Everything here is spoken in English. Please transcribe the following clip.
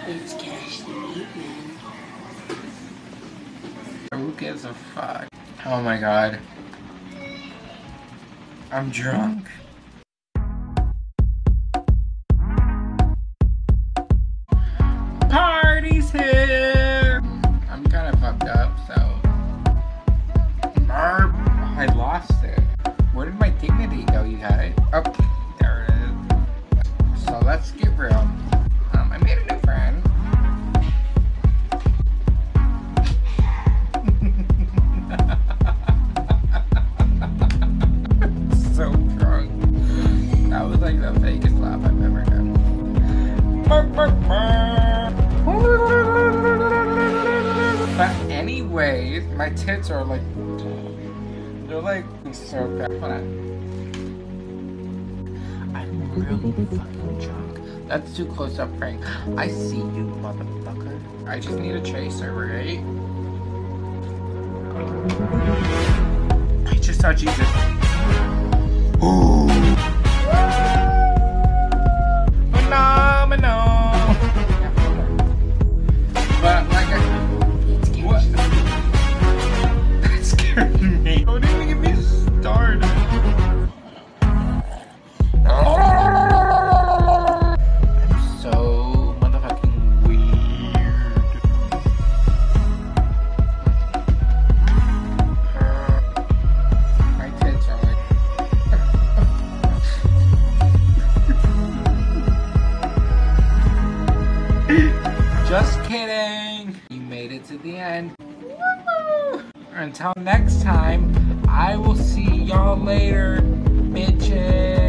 It's cash to eat, man. Who gives a fuck? Oh my god. I'm drunk. Party's here! I'm kind of fucked up, so... I lost it. Where did my dignity go, you guys? Oh, there it is. So let's get real. I made a new friend. So drunk. That was like the fakest laugh I've ever done. But anyways, my tits are like, they're like so bad. I'm really fucking drunk. That's too close up, Frank. I see you, motherfucker. I just need a chaser, right? I just saw Jesus. Ooh. Phenomenal. But like what? That scared me. Don't even get me started. I'm so motherfucking weird. My tits are like. Just kidding. You made it to the end. Woo! Until next time, I will see y'all later, bitches.